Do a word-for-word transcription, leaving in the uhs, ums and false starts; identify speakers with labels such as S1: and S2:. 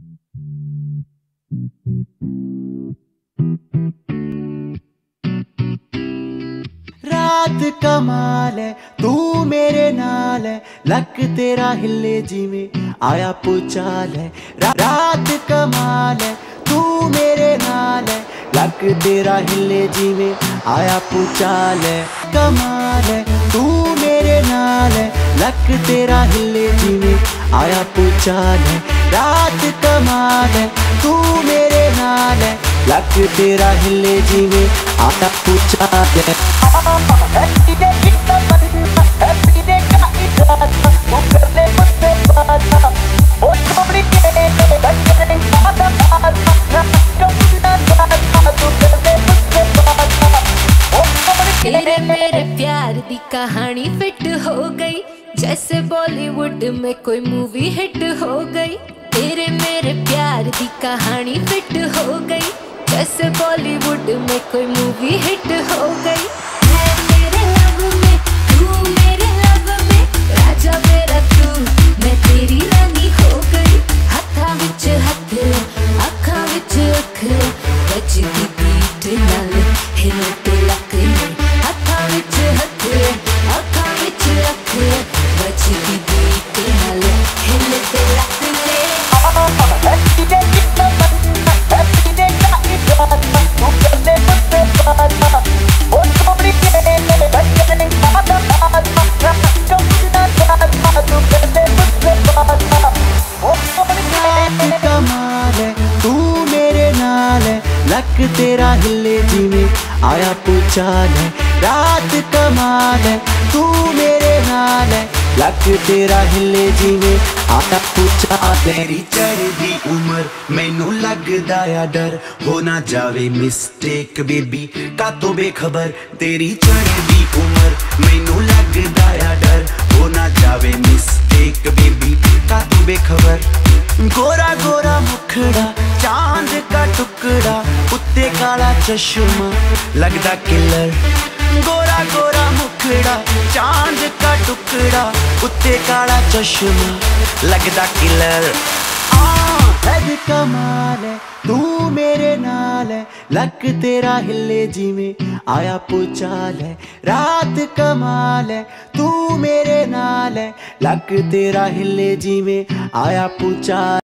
S1: रात कमाल है तू मेरे नाल है, लक तेरा हिले जिमें आया पुचाल है। रा, रात कमाल है तू मेरे नाल है, लक तेरा हिले जिमें आया पुचाल है। कमाल है तू मेरे नाल है, लक तेरा हिले जिमें आया पुचाल है। रात कमाल है तू मेरे नाल है, लक तेरा हिले जिमें आया पुचाल है।
S2: तेरे मेरे प्यार दी कहानी फिट हो गई, जैसे बॉलीवुड में कोई मूवी हिट हो गई। तेरे मेरे प्यार दी कहानी फिट हो गई, जैसे बॉलीवुड में कोई मूवी हिट हो गई। मैं तेरे लव में, तू मेरे लव में, राजा मेरा तू, मैं तेरी रानी हो गई। हत्था विच हत्थ, अखां विच अख, बजदी बीट नाल हिल ते लक ने। हत्था विच हत्थ, अखां विच अख, बजदी बीट नाल हिल ते लक ने।
S1: कमाल है तू मेरे नाल है, लक तेरा हिले जिमें आया पुचाल है। रात कमाल है तू मेरे नाल है, लक तेरा हिले जिमें आया पुचाल है। तेरी चढ़दी उमर मैनू लगदा या डर, हो ना जावे मिस्टेक बेबी कातों बेखबर। तेरी चढ़दी उमर मैनू लगदा या डर, हो ना जावे मिस्टेक बेबी कातों बेखबर। गोरा गोरा मुखड़ा चांद का टुकड़ा, उत्ते काला चश्मा लगदा किलर। गोरा गोरा मुखड़ा चांद का टुकड़ा, उत्ते काला चश्मा लगदा किलर। हैद कमाल है तू मेरे नाल है, लक तेरा हिले जिमें आया पुचाल है। रात कमाल है तू मेरे नाल है, लक तेरा हिले जिमें आया पुचाल।